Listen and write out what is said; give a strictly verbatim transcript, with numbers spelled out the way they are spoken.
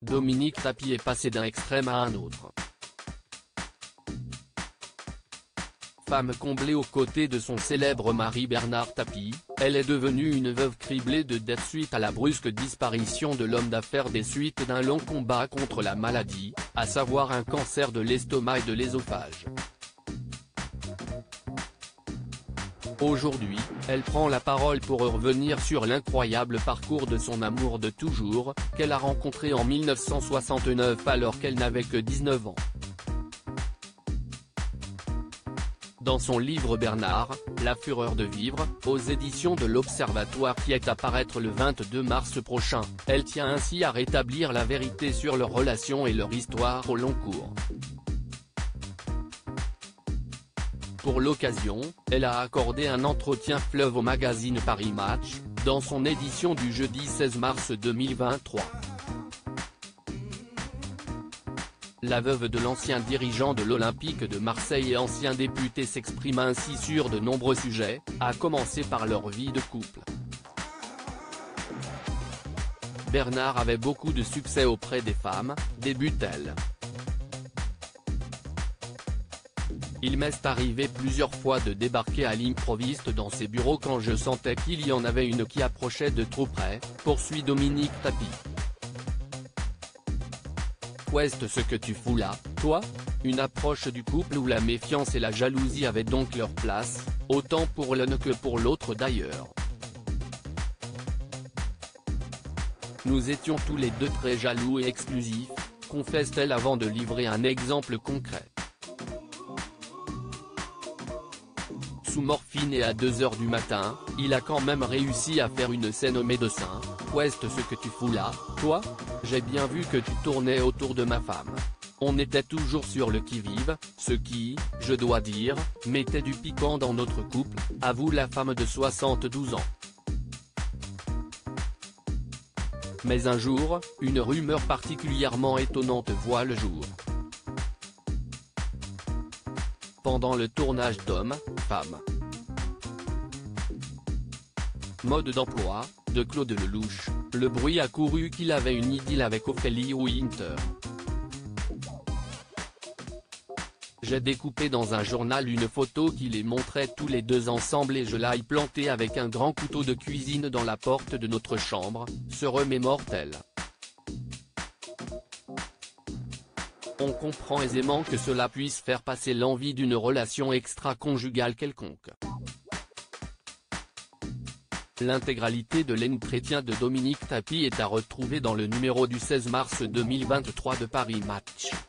Dominique Tapie est passé d'un extrême à un autre. Femme comblée aux côtés de son célèbre mari Bernard Tapie, elle est devenue une veuve criblée de dettes suite à la brusque disparition de l'homme d'affaires des suites d'un long combat contre la maladie, à savoir un cancer de l'estomac et de l'œsophage. Aujourd'hui, elle prend la parole pour revenir sur l'incroyable parcours de son amour de toujours, qu'elle a rencontré en mille neuf cent soixante-neuf alors qu'elle n'avait que dix-neuf ans. Dans son livre Bernard, La fureur de vivre, aux éditions de l'Observatoire qui est à paraître le vingt-deux mars prochain, elle tient ainsi à rétablir la vérité sur leur relation et leur histoire au long cours. Pour l'occasion, elle a accordé un entretien fleuve au magazine Paris Match, dans son édition du jeudi seize mars deux mille vingt-trois. La veuve de l'ancien dirigeant de l'Olympique de Marseille et ancien député s'exprime ainsi sur de nombreux sujets, à commencer par leur vie de couple. Bernard avait beaucoup de succès auprès des femmes, débute-t-elle. Il m'est arrivé plusieurs fois de débarquer à l'improviste dans ses bureaux quand je sentais qu'il y en avait une qui approchait de trop près, poursuit Dominique Tapie. Qu'est-ce ce que tu fous là, toi? Une approche du couple où la méfiance et la jalousie avaient donc leur place, autant pour l'un que pour l'autre d'ailleurs. Nous étions tous les deux très jaloux et exclusifs, confesse-t-elle avant de livrer un exemple concret. Sous morphine et à deux heures du matin, il a quand même réussi à faire une scène au médecin. Qu'est-ce ce que tu fous là, toi? J'ai bien vu que tu tournais autour de ma femme. On était toujours sur le qui-vive, ce qui, je dois dire, mettait du piquant dans notre couple, avoue la femme de soixante-douze ans. Mais un jour, une rumeur particulièrement étonnante voit le jour. Pendant le tournage d'Homme, Femme, Mode d'emploi, de Claude Lelouch, le bruit a couru qu'il avait une idylle avec Ophélie Winter. J'ai découpé dans un journal une photo qui les montrait tous les deux ensemble et je l'ai plantée avec un grand couteau de cuisine dans la porte de notre chambre, se remémore-t-elle. On comprend aisément que cela puisse faire passer l'envie d'une relation extra-conjugale quelconque. L'intégralité de l'entretien de Dominique Tapie est à retrouver dans le numéro du seize mars deux mille vingt-trois de Paris Match.